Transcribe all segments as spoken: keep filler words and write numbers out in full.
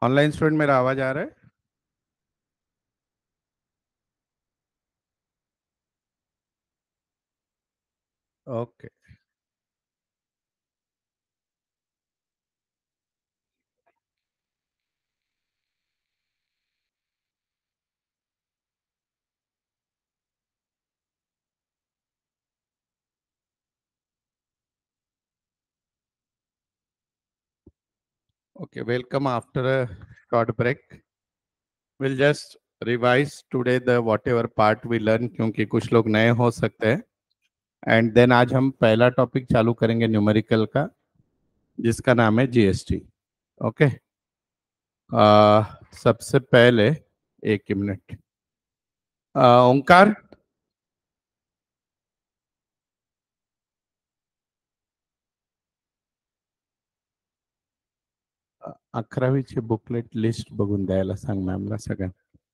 Online student मेरा आवाज आ रहा है? Okay. Okay, welcome after a short break. Will just revise today the whatever part we learn, क्योंकि कुछ लोग नए हो सकते हैं। एंड देन आज हम पहला टॉपिक चालू करेंगे न्यूमेरिकल का, जिसका नाम है जीएसटी। ओके। सबसे पहले एक ही मिनट। अ, ओंकार, अ, अकरावीची बुकलेट लिस्ट बघून द्यायला सांग मॅमला सगळ्या.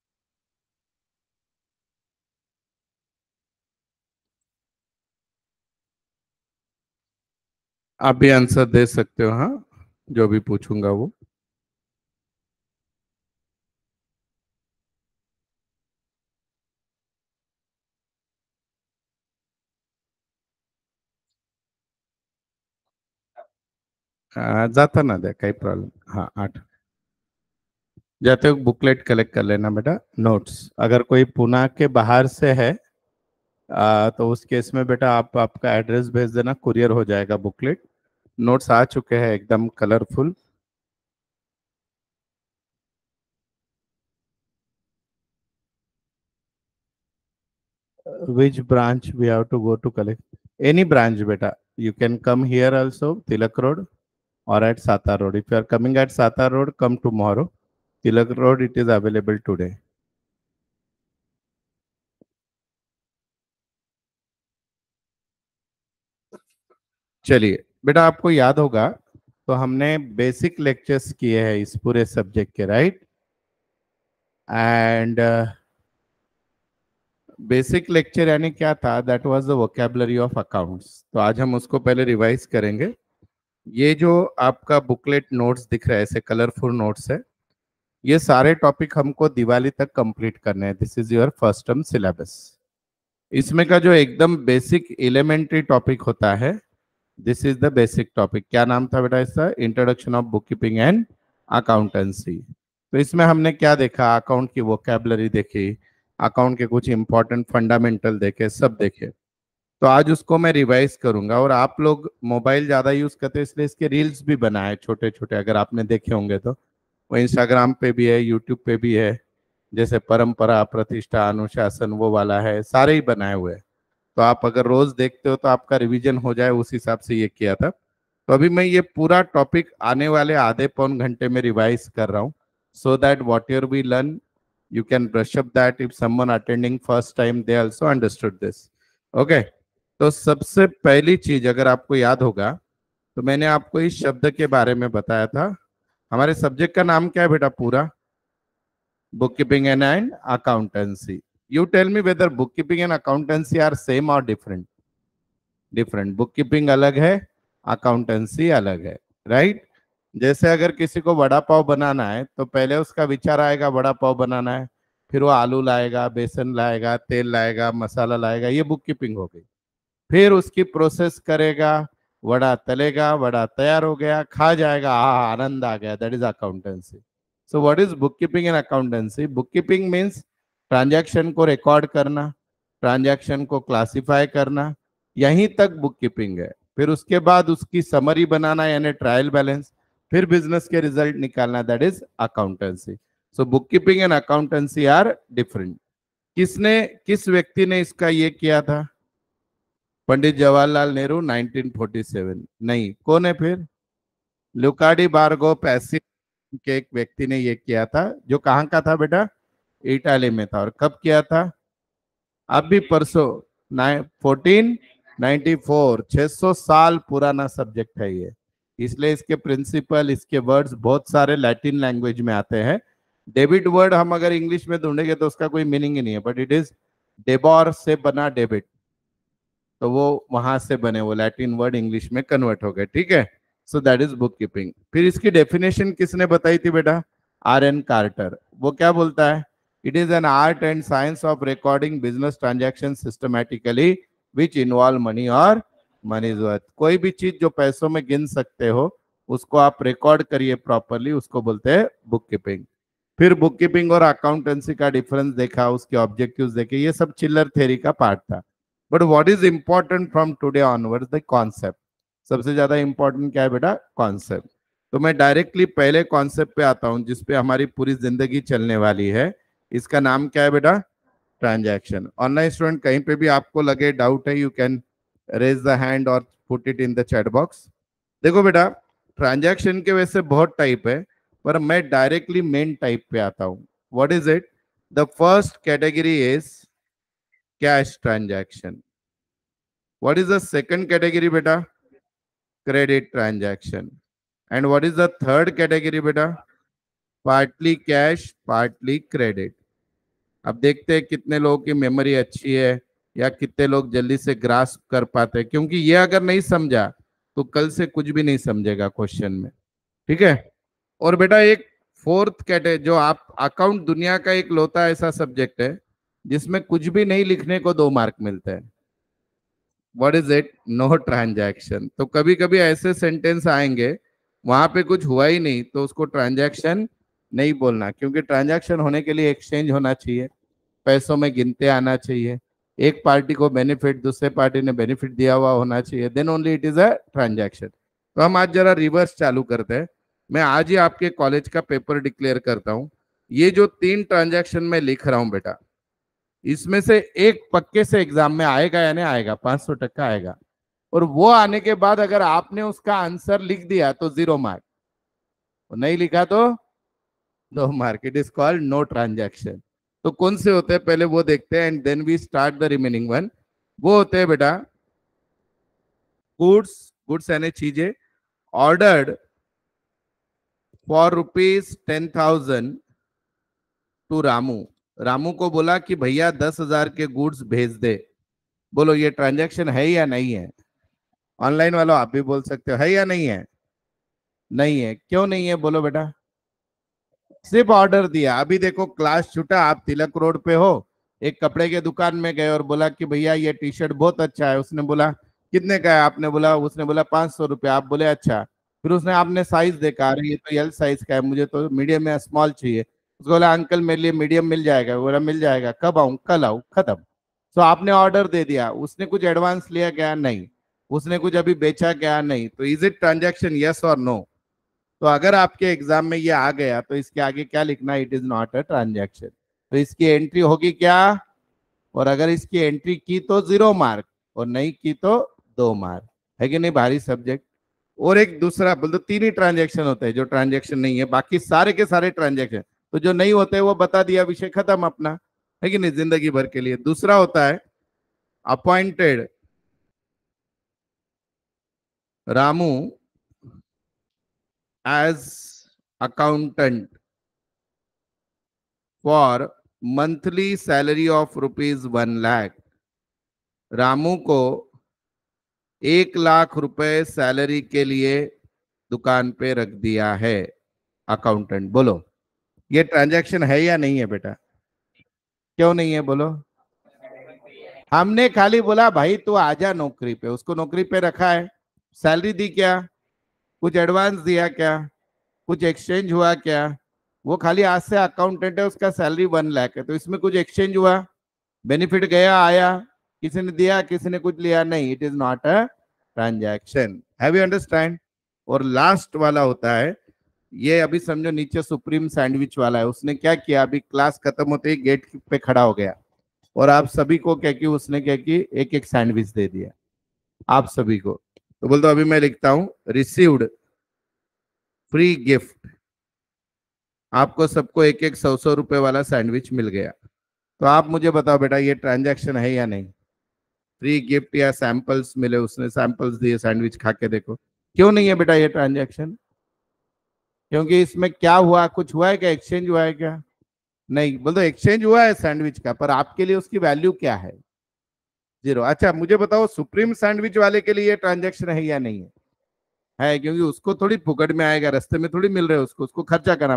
आप भी आंसर दे सकते हो, हाँ, जो भी पूछूंगा वो। अ, जाता ना दे, काही प्रॉब्लम, हाँ आठ। जाते वक्त बुकलेट कलेक्ट कर लेना बेटा। नोट्स अगर कोई पुणे के बाहर से है, आ, तो उस केस में बेटा आप आपका एड्रेस भेज देना, कुरियर हो जाएगा बुकलेट। नोट्स आ चुके हैं एकदम colourful. Which branch we have to go to collect? Any branch बेटा, you can come here also, Tilak road or at Sata Road. If you are coming at Sata Road, come tomorrow. Tilak Road, it is available today. चलिए बेटा, आपको याद होगा तो हमने basic lectures किए हैं इस पूरे सब्जेक्ट के, राइट? एंड बेसिक लेक्चर यानी क्या था? That was the vocabulary of accounts. तो आज हम उसको पहले रिवाइज करेंगे। ये जो आपका बुकलेट नोट्स दिख रहा है, ऐसे कलरफुल नोट्स है, ये सारे टॉपिक हमको दिवाली तक कंप्लीट करने हैं। This is your first term syllabus. इसमें का जो एकदम बेसिक एलिमेंट्री टॉपिक होता है, this is the basic topic. क्या नाम था बेटा इसका? Introduction of book keeping and accountancy. तो इसमें हमने क्या देखा? अकाउंट की वोकेबलरी देखी, अकाउंट के कुछ इंपॉर्टेंट फंडामेंटल देखे, सब देखे। तो आज उसको मैं रिवाइज करूंगा। और आप लोग मोबाइल ज्यादा यूज करते हैं, इसलिए इसके रील्स भी बनाए छोटे छोटे, अगर आपने देखे होंगे तो। वो इंस्टाग्राम पे भी है, यूट्यूब पे भी है। जैसे परंपरा, प्रतिष्ठा, अनुशासन, वो वाला है, सारे ही बनाए हुए हैं। तो आप अगर रोज देखते हो तो आपका रिवीजन हो जाए, उस हिसाब से ये किया था। तो अभी मैं ये पूरा टॉपिक आने वाले आधे पौन घंटे में रिवाइज कर रहा हूँ, so that what your we learn you can brush up that. If someone attending first time, they also understood this. Okay. तो सबसे पहली चीज, अगर आपको याद होगा, तो मैंने आपको इस शब्द के बारे में बताया था। हमारे सब्जेक्ट का नाम क्या है बेटा पूरा? Book keeping and and accountancy. You tell me whether book keeping and accountancy are same और डिफरेंट? डिफरेंट। बुक कीपिंग अलग है, अकाउंटेंसी अलग है, राइट? जैसे अगर किसी को वड़ा पाव बनाना है, तो पहले उसका विचार आएगा वड़ा पाव बनाना है, फिर वो आलू लाएगा, बेसन लाएगा, तेल लाएगा, मसाला लाएगा, ये बुक कीपिंग हो गई। फिर उसकी प्रोसेस करेगा, वड़ा तलेगा, वड़ा तैयार हो गया, खा जाएगा, आ आनंद आ गया, that is accountancy. So what is book keeping and accountancy? Book keeping means transaction को रिकॉर्ड करना, ट्रांजैक्शन को क्लासिफाई करना, यहीं तक बुक कीपिंग है। फिर उसके बाद उसकी समरी बनाना, यानी ट्रायल बैलेंस, फिर बिजनेस के रिजल्ट निकालना, that is accountancy. So book keeping and accountancy are different. किसने, किस व्यक्ति ने इसका ये किया था? Pandit Jawaharlal Nehru, nineteen forty seven. नहीं, कौन है फिर? लुकाडी बारगो पैसिव के एक व्यक्ति ने ये किया था, जो कहाँ का था बेटा? इटाली में था। और कब किया था? अभी परसों, फोर्टीन नाइन्टी फोर। छह सौ साल पुराना सब्जेक्ट है ये। इसलिए इसके प्रिंसिपल, इसके वर्ड्स बहुत सारे लैटिन लैंग्वेज में आते हैं। डेबिट वर्ड हम अगर इंग्लिश में ढूंढेंगे तो उसका कोई मीनिंग ही नहीं है, बट इट इज डेबॉर से बना डेबिट, तो वो वहां से बने, वो लैटिन वर्ड इंग्लिश में कन्वर्ट हो गए, ठीक है? So that is book keeping. फिर इसकी डेफिनेशन किसने बताई थी बेटा? R N Carter. वो क्या बोलता है? It is an art and science of recording business transaction systematically which involve money और मनी इज वर्थ। कोई भी चीज जो पैसों में गिन सकते हो उसको आप रिकॉर्ड करिए प्रॉपरली, उसको बोलते हैं बुक कीपिंग। फिर बुक कीपिंग और अकाउंटेंसी का डिफरेंस देखा, उसके ऑब्जेक्टिव्स देखे, ये सब चिल्लर थ्योरी का पार्ट था। But what is important from today onwards, the concept. सबसे ज्यादा इंपॉर्टेंट क्या है बेटा? कॉन्सेप्ट। तो मैं डायरेक्टली पहले कॉन्सेप्ट पे आता हूं जिसपे हमारी पूरी जिंदगी चलने वाली है। इसका नाम क्या है बेटा? ट्रांजैक्शन। ऑनलाइन स्टूडेंट कहीं पे भी आपको लगे डाउट है, you can raise the hand और put it in the chat box. देखो बेटा, ट्रांजैक्शन के वैसे बहुत टाइप है, पर मैं डायरेक्टली मेन टाइप पे आता हूं। What is it? The first category is cash transaction. What is the second category बेटा? Credit transaction. And what is the third category बेटा? Partly cash partly credit. अब देखते हैं कितने लोगों की मेमोरी अच्छी है या कितने लोग जल्दी से ग्रास्प कर पाते हैं, क्योंकि ये अगर नहीं समझा तो कल से कुछ भी नहीं समझेगा क्वेश्चन में। ठीक है। और बेटा एक फोर्थ कैटेगरी, जो आप अकाउंट दुनिया का एक लौता ऐसा सब्जेक्ट है जिसमें कुछ भी नहीं लिखने को दो मार्क मिलते हैं। What is it? No transaction. तो कभी कभी ऐसे सेंटेंस आएंगे वहां पे कुछ हुआ ही नहीं तो उसको ट्रांजैक्शन नहीं बोलना, क्योंकि ट्रांजैक्शन होने के लिए एक्सचेंज होना चाहिए, पैसों में गिनते आना चाहिए, एक पार्टी को बेनिफिट दूसरे पार्टी ने बेनिफिट दिया हुआ होना चाहिए, then only it is a transaction. तो हम आज जरा रिवर्स चालू करते हैं। मैं आज ही आपके कॉलेज का पेपर डिक्लेयर करता हूं। ये जो तीन ट्रांजैक्शन मैं लिख रहा हूं बेटा, इसमें से एक पक्के से एग्जाम में आएगा या नहीं आएगा? पांच सौ टक्का आएगा। और वो आने के बाद अगर आपने उसका आंसर लिख दिया तो जीरो मार्क, नहीं लिखा तो दो mark. It is called no transaction. तो कौन से होते हैं पहले वो देखते हैं and then we start the remaining one. वो होते हैं बेटा गुड्स, गुड्स यानी चीजें, ordered for rupees ten thousand to Ramu. Ramu को बोला कि भैया दस हजार के गुड्स भेज दे। बोलो ये ट्रांजैक्शन है या नहीं है? ऑनलाइन वालों आप भी बोल सकते हो, है या नहीं है? नहीं है। क्यों नहीं है बोलो बेटा? सिर्फ ऑर्डर दिया। अभी देखो क्लास छूटा, आप तिलक रोड पे हो, एक कपड़े के दुकान में गए और बोला कि भैया ये टी शर्ट बहुत अच्छा है। उसने बोला कितने का है? आपने बोला, उसने बोला पांच सौ रुपये। आप बोले अच्छा। फिर उसने आपने साइज देखा, अरे ये तो एल साइज का है, मुझे तो मीडियम या स्मॉल चाहिए। उसको बोला अंकल मेरे लिए मीडियम मिल जाएगा। बोला मिल जाएगा, कब आऊं? कल आऊं। खत्म। तो आपने ऑर्डर दे दिया। उसने कुछ एडवांस लिया क्या? नहीं। उसने कुछ अभी बेचा क्या? नहीं। तो इज इट ट्रांजैक्शन? यस और नो? तो अगर आपके एग्जाम में ये आ गया तो इसके आगे क्या लिखना? It is not a transaction. तो इसकी एंट्री होगी क्या? और अगर इसकी एंट्री की तो जीरो मार्क, और नहीं की तो दो मार्क। है कि नहीं? भारी सब्जेक्ट। और एक दूसरा बोल दो, तीन ही ट्रांजैक्शन होते हैं जो ट्रांजैक्शन नहीं है, बाकी सारे के सारे ट्रांजैक्शन। तो जो नहीं होते वो बता दिया, विषय खत्म अपना। है कि नहीं? जिंदगी भर के लिए। दूसरा होता है appointed Ramu as accountant for monthly salary of rupees one lakh. Ramu को एक लाख रुपए सैलरी के लिए दुकान पे रख दिया है अकाउंटेंट। बोलो ये ट्रांजैक्शन है या नहीं है बेटा? क्यों नहीं है बोलो? हमने खाली बोला भाई तू आजा नौकरी पे, उसको नौकरी पे रखा है। सैलरी दी क्या? कुछ एडवांस दिया क्या? कुछ एक्सचेंज हुआ क्या? वो खाली आज से अकाउंटेंट है, उसका सैलरी वन लाख है, तो इसमें कुछ एक्सचेंज हुआ? बेनिफिट गया आया? किसी ने दिया किसी ने कुछ लिया? नहीं। It is not a transaction. Have you understand? और लास्ट वाला होता है, ये अभी समझो नीचे सुप्रीम सैंडविच वाला है। उसने क्या किया? अभी क्लास खत्म होते ही गेट पे खड़ा हो गया और आप सभी को क्या कि उसने क्या कि एक एक सैंडविच दे दिया आप सभी को। तो बोल दो अभी मैं लिखता हूं रिसीव्ड फ्री गिफ्ट। आपको सबको एक एक सौ सौ रुपए वाला सैंडविच मिल गया। तो आप मुझे बताओ बेटा ये ट्रांजैक्शन है या नहीं? फ्री गिफ्ट या सैंपल्स मिले, उसने सैंपल्स दिए, सैंडविच खा के देखो। क्यों नहीं है बेटा ये ट्रांजैक्शन? क्योंकि इसमें क्या हुआ? कुछ हुआ है क्या? एक्सचेंज हुआ है क्या? नहीं। बोल दो एक्सचेंज हुआ है सैंडविच का, पर आपके लिए उसकी वैल्यू क्या है? जीरो। अच्छा मुझे बताओ सुप्रीम सैंडविच वाले के लिए ये ट्रांजैक्शन है या नहीं है? है, क्योंकि उसको थोड़ी फुकट में आएगा, रास्ते में थोड़ी मिल रहे हैं उसको, उसको खर्चा करना।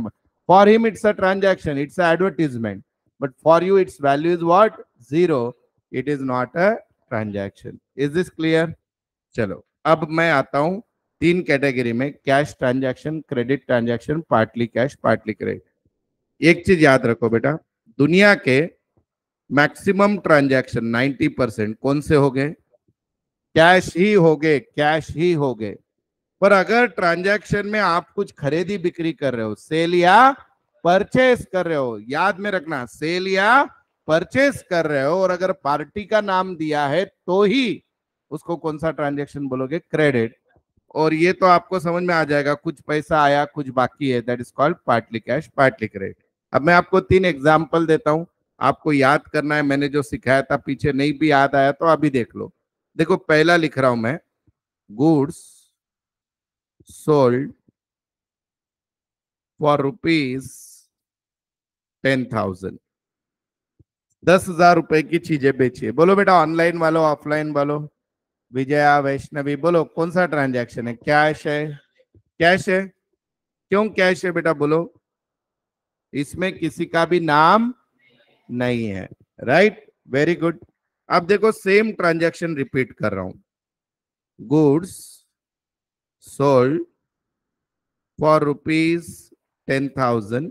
For him, it's a transaction, it's an advertisement. But for you, its value is what? Zero. It is not a transaction. Is this clear? चलो अब मैं आता हूं तीन कैटेगरी में, cash transaction, credit transaction, partly cash, partly credit. एक चीज याद रखो बेटा, दुनिया के मैक्सिमम ट्रांजैक्शन नाइन्टी परसेंट कौन से हो गए? कैश ही हो गए, कैश ही हो गए। पर अगर ट्रांजैक्शन में आप कुछ खरीदी बिक्री कर रहे हो, सेल या परचेस कर रहे हो, याद में रखना, सेल या परचेस कर रहे हो, और अगर पार्टी का नाम दिया है तो ही उसको कौन सा ट्रांजैक्शन बोलोगे? क्रेडिट। और ये तो आपको समझ में आ जाएगा, कुछ पैसा आया कुछ बाकी है, that is called partly cash, partly credit. अब मैं आपको तीन एग्जाम्पल देता हूं, आपको याद करना है, मैंने जो सिखाया था पीछे नहीं भी याद आया तो अभी देख लो। देखो पहला लिख रहा हूं मैं, goods sold for rupees ten thousand, दस हजार रुपए की चीजें बेचिए। बोलो बेटा, ऑनलाइन वालों ऑफलाइन वालों, विजया वैष्णवी, बोलो कौन सा ट्रांजैक्शन है? कैश है? कैश है। क्यों कैश है बेटा? बोलो, इसमें किसी का भी नाम नहीं है, राइट? Very good. अब देखो सेम ट्रांजैक्शन रिपीट कर रहा हूं, goods sold for rupees ten thousand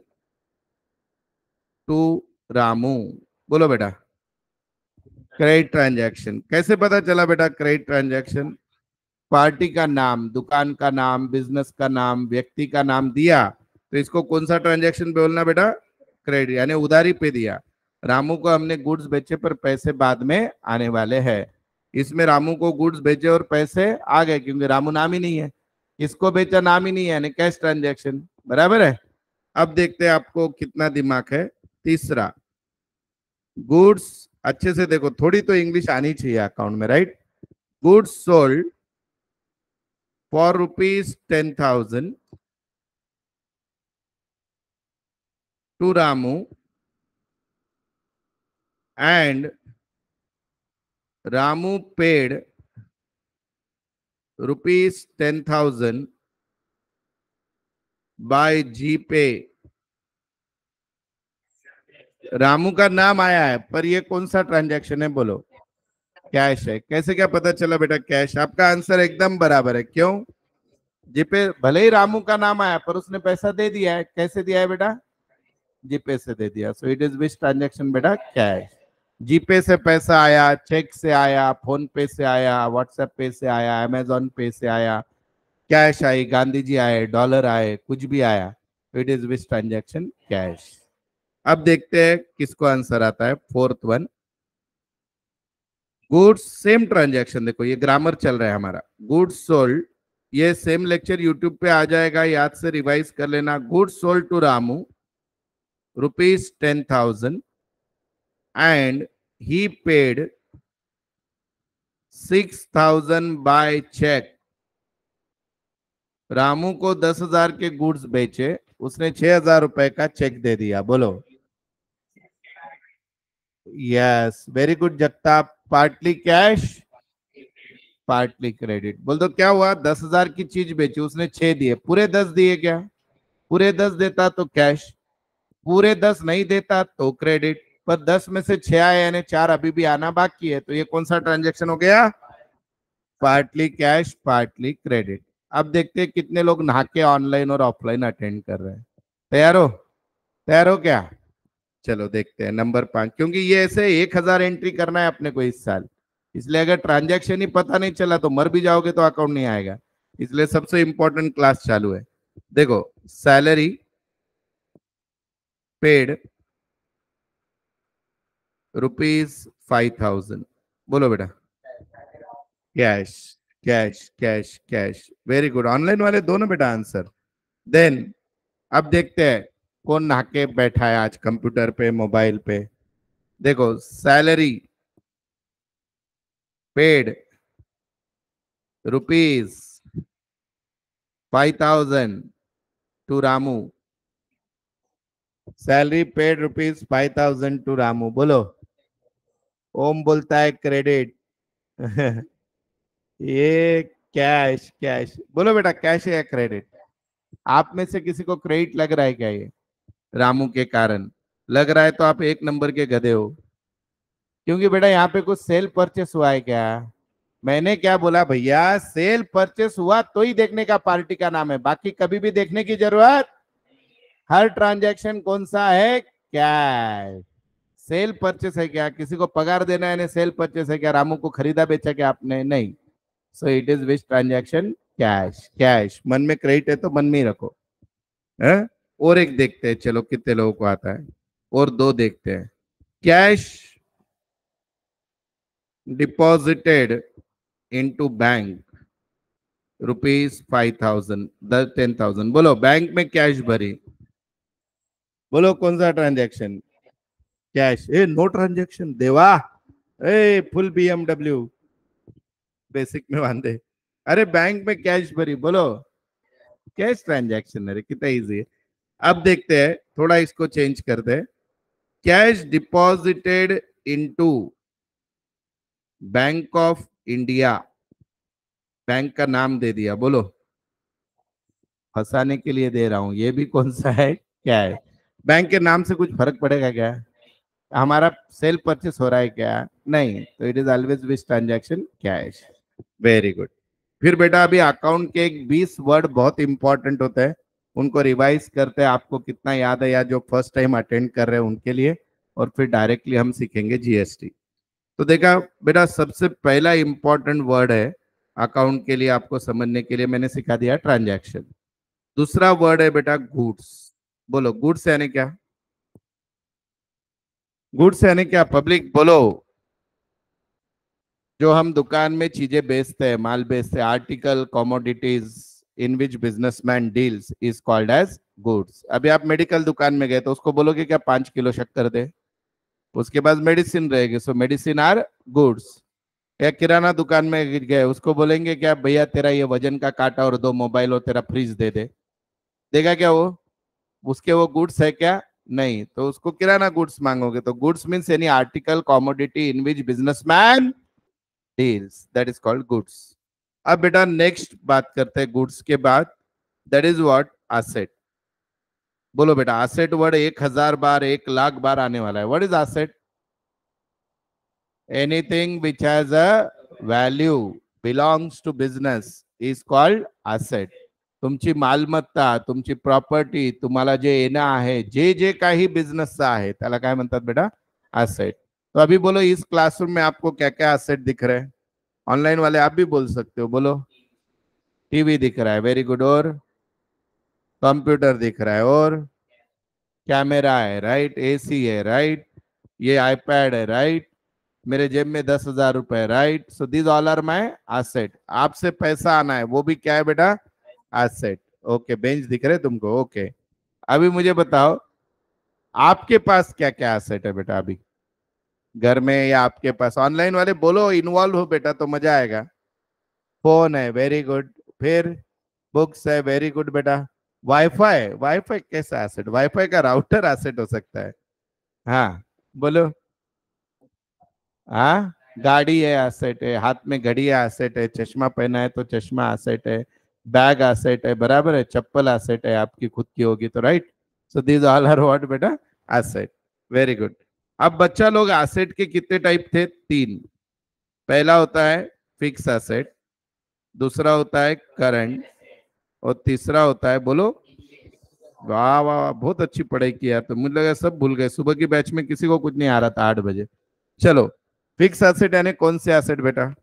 to Ramu. बोलो बेटा, क्रेडिट ट्रांजैक्शन। कैसे पता चला बेटा क्रेडिट ट्रांजैक्शन? पार्टी का नाम, दुकान का नाम, बिजनेस का नाम, व्यक्ति का नाम दिया, तो इसको कौन सा ट्रांजैक्शन बोलना बेटा? क्रेडिट, यानी उधारी पे दिया। रामू को हमने गुड्स बेचे पर पैसे बाद में आने वाले हैं। इसमें रामू को गुड्स बेचे और पैसे आ गए क्योंकि रामू नाम ही नहीं है, इसको बेचा नाम ही नहीं है, यानी कैश ट्रांजैक्शन। बराबर है? अब देखते हैं आपको कितना दिमाग है। तीसरा, गुड्स, अच्छे से देखो, थोड़ी तो इंग्लिश आनी चाहिए अकाउंट में, right? Goods sold for rupees ten thousand to Ramu and Ramu paid rupees ten thousand by G pay. Ramu का नाम आया है पर ये कौन सा ट्रांजैक्शन है? बोलो, कैश है। कैसे क्या पता चला बेटा कैश? आपका आंसर एकदम बराबर है। क्यों? जीपे, भले ही रामू का नाम आया पर उसने पैसा दे दिया है। कैसे दिया है बेटा? जीपे से दे दिया। So it is which transaction बेटा? कैश। जीपे से पैसा आया, चेक से आया, फोन पे से आया, व्हाट्सएप पे से आया, अमेजोन पे से आया, कैश आई, गांधी जी आए, डॉलर आए, कुछ भी आया, तो it is which transaction? Cash. अब देखते हैं किसको आंसर आता है। Fourth one, goods, same transaction. देखो ये ग्रामर चल रहा है हमारा, गुड्स सोल्ड, ये सेम लेक्चर यूट्यूब पे आ जाएगा, याद से रिवाइज कर लेना। Goods sold to Ramu rupees ten thousand and he paid six thousand by cheque. Ramu को दस हजार के गुड्स बेचे, उसने छह हजार रुपए का चेक दे दिया। बोलो, yes, very good Jagtap. Partly cash, partly credit. बोल दो क्या हुआ? दस हजार की चीज बेची, उसने छह दिए, पूरे दस दिए क्या? पूरे दस देता तो कैश, पूरे दस नहीं देता तो क्रेडिट। पर दस में से छह आए यानी चार अभी भी आना बाकी है, तो ये कौन सा ट्रांजेक्शन हो गया? Partly cash, partly credit. अब देखते हैं कितने लोग नहा के ऑनलाइन और ऑफलाइन अटेंड कर रहे हैं। तैयार हो? तैयार हो क्या? चलो देखते हैं नंबर पांच, क्योंकि ये ऐसे एक हजार एंट्री करना है अपने को इस साल, इसलिए अगर ट्रांजैक्शन ही पता नहीं चला तो मर भी जाओगे तो अकाउंट नहीं आएगा, इसलिए सबसे इंपॉर्टेंट क्लास चालू है। देखो, salary paid rupees five thousand. बोलो बेटा, cash, cash, cash, cash. Very good, online वाले दोनों बेटा आंसर। देन अब देखते हैं कौन नहा के बैठा है आज कंप्यूटर पे, मोबाइल पे। देखो, salary paid rupees five thousand to Ramu. Salary paid rupees five thousand to Ramu. बोलो, ओम बोलता है क्रेडिट। ये कैश, कैश। बोलो बेटा, कैश है या क्रेडिट? आप में से किसी को क्रेडिट लग रहा है क्या ये? रामू के कारण। लग रहा है तो आप एक नंबर के गधे हो, क्योंकि बेटा यहाँ पे कुछ सेल परचेस हुआ है क्या? मैंने क्या बोला भैया, सेल परचेस हुआ तो ही देखने का पार्टी का नाम है, बाकी कभी भी देखने की जरूरत। हर ट्रांजैक्शन कौन सा है? कैश। सेल परचेस है क्या? किसी को पगार देना है, सेल परचेस है क्या? रामू को खरीदा बेचा क्या आपने? नहीं। So it is which transaction? Cash. Cash मन में क्रेडिट है तो मन में ही रखो है? और एक देखते हैं, चलो कितने लोगों को आता है, और दो देखते हैं। Cash deposited into bank rupees five thousand, दस टेन थाउजेंड। बोलो बैंक में कैश भरी, बोलो कौन सा ट्रांजैक्शन? कैश। ए नो ट्रांजैक्शन देवा, ए फुल बीएमडब्ल्यू बेसिक में बांधे। अरे बैंक में कैश भरी, बोलो कैश ट्रांजैक्शन। अरे कितना इजी है। अब देखते हैं, थोड़ा इसको चेंज करते हैं। Cash deposited into bank of India, bank का नाम दे दिया, बोलो फंसाने के लिए दे रहा हूं, ये भी कौन सा है? क्या है? बैंक के नाम से कुछ फर्क पड़ेगा क्या? हमारा सेल परचेस हो रहा है क्या? नहीं। तो it is always which transaction? Cash. Very good. फिर बेटा अभी अकाउंट के एक बीस वर्ड बहुत इंपॉर्टेंट होते हैं, उनको रिवाइज करते हैं, आपको कितना याद है, या जो फर्स्ट टाइम अटेंड कर रहे हैं उनके लिए, और फिर डायरेक्टली हम सीखेंगे जीएसटी। तो देखा बेटा, सबसे पहला इंपॉर्टेंट वर्ड है अकाउंट के लिए, आपको समझने के लिए मैंने सिखा दिया ट्रांजैक्शन। दूसरा वर्ड है बेटा गुड्स। बोलो गुड्स यानी क्या? गुड्स यानी क्या पब्लिक? बोलो जो हम दुकान में चीजें बेचते हैं, माल बेचते हैं, article commodities in which businessman deals is called as goods. अभी आप मेडिकल दुकान में गए तो उसको बोलोगे क्या पांच किलो शक्कर दे, उसके बाद मेडिसिन रहेगी, सो मेडिसिन आर गुड्स। या किराना दुकान में गए, उसको बोलेंगे क्या भैया तेरा ये वजन का काटा और दो मोबाइल और तेरा फ्रिज दे दे, देगा क्या वो? उसके वो गुड्स है क्या? नहीं। तो उसको किराना गुड्स मांगोगे। तो goods means any article commodity in which businessman deals, that is called goods. अब बेटा नेक्स्ट बात करते हैं गुड्स के बाद, दैट इज व्हाट? एसेट। बोलो बेटा एसेट वर्ड एक हजार बार, एक लाख बार आने वाला है। What is asset? Anything which has a value belongs to business is called asset. तुमची मालमत्ता, तुमची प्रॉपर्टी, तुम्हाला जे येणं आहे, जे जे काही बिझनेसचं आहे त्याला काय म्हणतात बेटा? एसेट। तो अभी बोलो इस क्लासरूम में आपको क्या क्या एसेट दिख रहे हैं? ऑनलाइन वाले आप भी बोल सकते हो, बोलो टीवी दिख रहा है, वेरी गुड, और कंप्यूटर दिख रहा है, और कैमरा है, राइट, एसी है, राइट, ये आईपैड है, राइट, मेरे जेब में दस हजार रुपए, right. So this all are my asset. आपसे पैसा आना है, वो भी क्या है बेटा? एसेट। ओके, बेंच दिख रहे तुमको? ओके। अभी मुझे बताओ आपके पास क्या क्या एसेट है बेटा अभी घर में, या आपके पास? ऑनलाइन वाले बोलो इन्वॉल्व हो बेटा तो मजा आएगा। फोन है, वेरी गुड। फिर बुक्स है, वेरी गुड बेटा। वाईफाई, वाईफाई कैसा एसेट? वाईफाई का राउटर एसेट हो सकता है। हाँ बोलो। हाँ, गाड़ी है एसेट है, हाथ में घड़ी है एसेट है, चश्मा पहना है तो चश्मा एसेट है, बैग एसेट है, बराबर है, चप्पल एसेट है, आपकी खुद की होगी तो, right. So these all are what बेटा? एसेट। Very good. अब बच्चा लोग एसेट के कितने टाइप थे? तीन। पहला होता है फिक्स एसेट, दूसरा होता है करंट, और तीसरा होता है, बोलो वाह वाह वाह, बहुत अच्छी पढ़ाई की यार। तो मुझे लगा सब भूल गए, सुबह की बैच में किसी को कुछ नहीं आ रहा था आठ बजे। चलो, फिक्स एसेट यानी कौन से एसेट बेटा?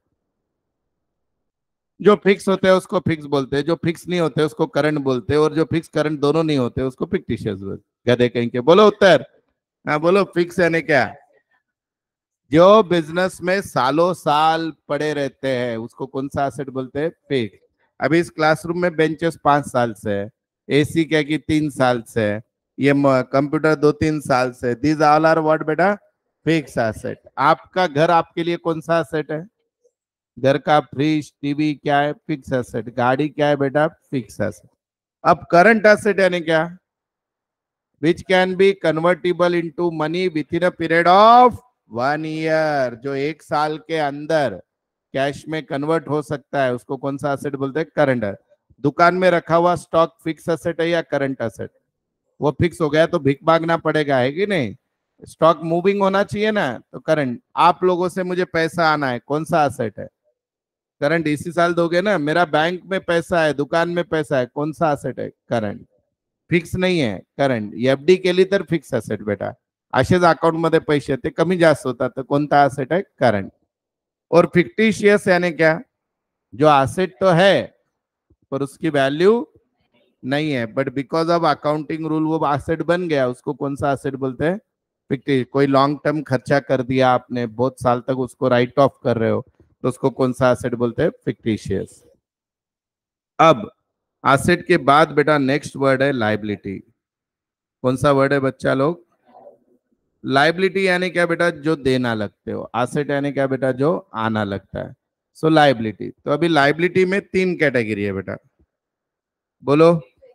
जो फिक्स होते हैं उसको फिक्स बोलते हैं, जो फिक्स नहीं होते उसको करंट बोलते हैं, और जो फिक्स करंट दोनों नहीं होते उसको फिक्टिशियस बोलते। गधे कहीं के, बोलो उत्तर। हाँ बोलो, फिक्स यानी क्या? जो बिजनेस में सालों साल पड़े रहते हैं उसको कौन सा एसेट बोलते हैं? फिक्स। अभी इस क्लासरूम में बेंचेस पांच साल से है, एसी क्या की तीन साल से है, ये कंप्यूटर दो तीन साल से, दीज ऑल आर व्हाट बेटा? Fix asset. आपका घर आपके लिए कौन सा एसेट है? घर का फ्रिज टीवी क्या है? Fix asset. गाड़ी क्या है बेटा? Fix asset. अब करंट एसेट यानी क्या? Which can be convertible into money within a period of one year, जो एक साल के अंदर कैश में कन्वर्ट हो सकता है, उसको कौन सा एसेट बोलते हैं? करंट। दुकान में रखा हुआ स्टॉक फिक्स एसेट है या करंट एसेट? वो फिक्स हो गया तो भिक मांगना पड़ेगा, है कि नहीं? स्टॉक मूविंग होना चाहिए ना, तो करंट। आप लोगों से मुझे पैसा आना है, कौन सा असेट है? करंट। इसी साल दोगे ना। मेरा बैंक में पैसा है, दुकान में पैसा है, कौन सा असेट है? करंट। फिक्स नाही आहे करंट. एफडी केली तर फिक्स असेट बेटा. असेच अकाउंट मध्ये पैसे ते कमी जास्त होतात, तर कोणता असेट है? करंट. और फिक्टिशियस यानी क्या? जो असेट तो है पर उसकी वैल्यू नहीं है, but because of accounting rule वो असेट बन गया, उसको कौन सा असेट बोलते हैं? फिक्टिश. कोई लॉन्ग टर्म खर्चा कर दिया आपने, बहुत साल तक उसको राइट ऑफ कर रहे हो, तो उसको कौन सा असेट बोलते हैं? फिक्टिशियस. अब असेट के बाद बेटा नेक्स्ट वर्ड है लाइबिलिटी. कौन सा वर्ड है बच्चा लोग? लाइबिलिटी यानी क्या बेटा? जो देना लगते हो. असेट यानी क्या बेटा? जो आना लगता है. So liability. तो अभी लाइबिलिटी में तीन कैटेगरी है बेटा, बोलो.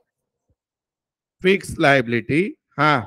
फिक्स लाइबिलिटी, हाँ,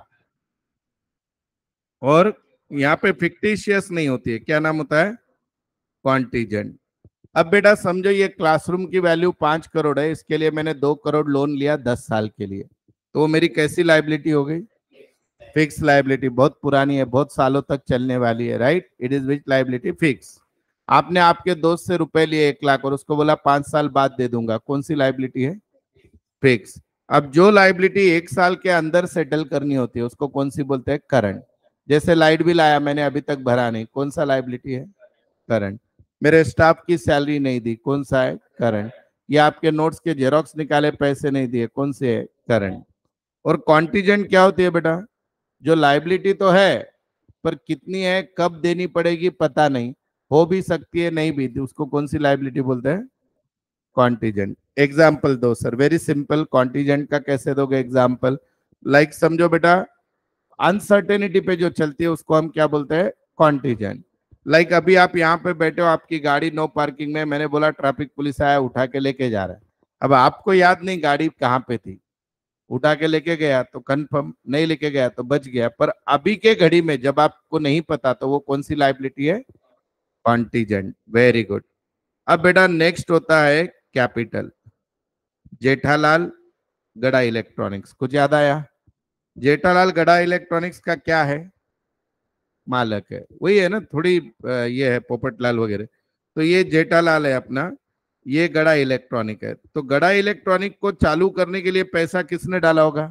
और यहाँ पे फिक्टिशियस नहीं होती है. क्या नाम होता है? कॉन्टीजेंट. अब बेटा समझो ये क्लासरूम की वैल्यू पांच करोड़ है, इसके लिए मैंने दो करोड़ लोन लिया दस साल के लिए, तो वो मेरी कैसी लाइबिलिटी हो गई? Fix liability. बहुत पुरानी है, बहुत सालों तक चलने वाली है, right? It is which liability? Fix. आपने आपके दोस्त से रुपए लिए एक लाख और उसको बोला पांच साल बाद दे दूंगा, कौन सी लाइबिलिटी है? फिक्स. अब जो लाइबिलिटी एक साल के अंदर सेटल करनी होती है उसको कौन सी बोलते हैं? करंट. जैसे लाइट बिल आया, मैंने अभी तक भरा नहीं, कौन सा लाइबिलिटी है? करंट. मेरे स्टाफ की सैलरी नहीं दी, कौन सा है? करंट. या आपके नोट्स के जेरोक्स निकाले, पैसे नहीं दिए, कौन से है? करंट. और कॉन्टीजेंट क्या होती है बेटा? जो लाइबिलिटी तो है पर कितनी है, कब देनी पड़ेगी पता नहीं, हो भी सकती है नहीं भी, उसको कौन सी लाइबिलिटी बोलते हैं? कॉन्टीजेंट. एग्जाम्पल दो सर, वेरी सिंपल. कॉन्टीजेंट का कैसे दोगे एग्जाम्पल? लाइक समझो बेटा, अनसर्टेनिटी पे जो चलती है उसको हम क्या बोलते हैं? कॉन्टीजेंट. लाइक अभी आप यहाँ पे बैठे हो, आपकी गाड़ी नो पार्किंग में, मैंने बोला ट्रैफिक पुलिस आया उठा के लेके जा रहा है. अब आपको याद नहीं गाड़ी कहाँ पे थी, उठा के लेके गया तो कंफर्म, नहीं लेके गया तो बच गया. पर अभी के घड़ी में जब आपको नहीं पता, तो वो कौन सी लाइबिलिटी है? कॉन्टीजेंट. Very good. अब बेटा नेक्स्ट होता है कैपिटल. जेठालाल गड़ा इलेक्ट्रॉनिक्स, कुछ याद आया? जेठालाल गड़ा इलेक्ट्रॉनिक्स का क्या है? मालक है, वही है ना, थोड़ी ये है पोपटलाल वगैरह. तो ये जेठालाल है अपना, ये गड़ा इलेक्ट्रॉनिक है. तो गड़ा इलेक्ट्रॉनिक को चालू करने के लिए पैसा किसने डाला होगा?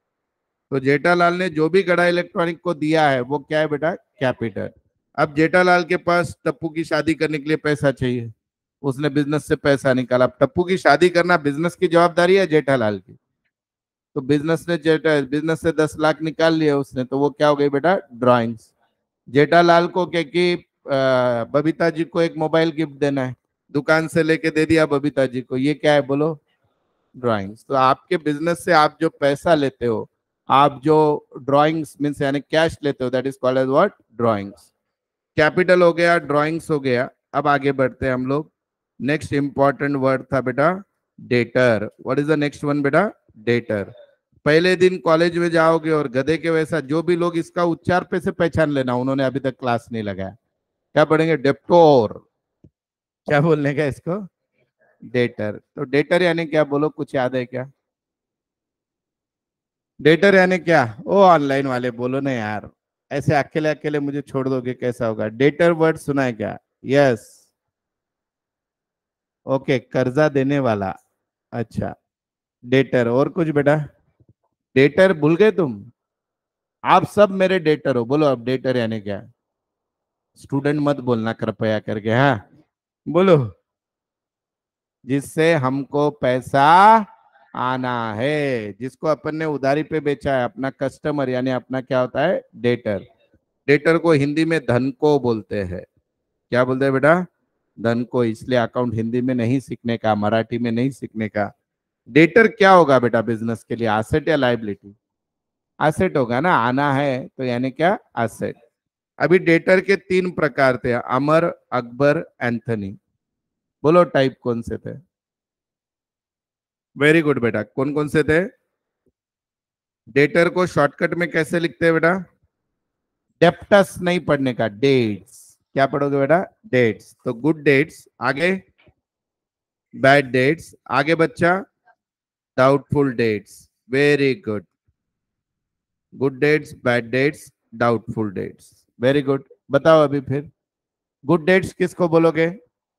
तो जेठालाल ने जो भी गड़ा इलेक्ट्रॉनिक को दिया है वो क्या है बेटा? कैपिटल. अब जेठालाल के पास टप्पू की शादी करने के लिए पैसा चाहिए, उसने बिजनेस से पैसा निकाला. अब टप्पू की शादी करना बिजनेस की जवाबदारी है जेठालाल की. तो बिजनेस ने जेठा बिजनेस से दस लाख निकाल लिया उसने, तो वो क्या हो गई बेटा? ड्रॉइंग्स. जेठालाल को क्या कि बबीता जी को एक मोबाइल गिफ्ट देना है, दुकान से लेके दे दिया बबीता जी को, ये क्या है बोलो? ड्राइंग्स. तो आपके बिजनेस से आप जो पैसा लेते हो, आप जो ड्राइंग्स मीन्स यानी कैश लेते हो, that is called as what? Drawings. Capital हो गया, ड्राइंग्स हो गया. अब आगे बढ़ते हैं हम लोग. नेक्स्ट इंपॉर्टेंट वर्ड था बेटा debtor. What is the next one बेटा? डेटर. पहले दिन कॉलेज में जाओगे और गधे के वैसा जो भी लोग इसका उच्चार पे से पहचान लेना, उन्होंने अभी तक क्लास नहीं लगाया. क्या पढ़ेंगे? डेप्टोर. क्या बोलने का इसको? डेटर. तो डेटर यानी क्या बोलो, कुछ याद है क्या? डेटर यानी क्या? ओ ऑनलाइन वाले बोलो ना यार, ऐसे अकेले अकेले मुझे छोड़ दोगे कैसा होगा? डेटर वर्ड सुना है क्या? यस. ओके, कर्जा देने वाला. अच्छा, डेटर. और कुछ बेटा? डेटर भूल गए तुम? आप सब मेरे डेटर हो, बोलो अब डेटर यानी क्या? स्टूडेंट मत बोलना कृपया करके, हाँ बोलो. जिससे हमको पैसा आना है, जिसको अपन ने उधारी पे बेचा है, अपना कस्टमर यानी अपना क्या होता है? डेटर. डेटर को हिंदी में धन को बोलते हैं. क्या बोलते हैं बेटा? धन को. इसलिए अकाउंट हिंदी में नहीं सीखने का, मराठी में नहीं सीखने का. डेटर क्या होगा बेटा बिजनेस के लिए? एसेट या लाइबिलिटी? एसेट होगा ना, आना है तो यानी क्या? एसेट. अभी डेटर के तीन प्रकार थे, अमर, अकबर, एंथनी. बोलो टाइप कौन से थे? वेरी गुड बेटा, कौन कौन से थे? डेटर को शॉर्टकट में कैसे लिखते हैं बेटा? डेप्टस नहीं पढ़ने का, डेट्स. क्या पढ़ोगे बेटा? डेट्स. तो गुड डेट्स. आगे बैड डेट्स. आगे बच्चा doubtful debts. Very good. Good debts, bad debts, doubtful debts. Very good. बताओ अभी फिर गुड डेट्स किसको बोलोगे?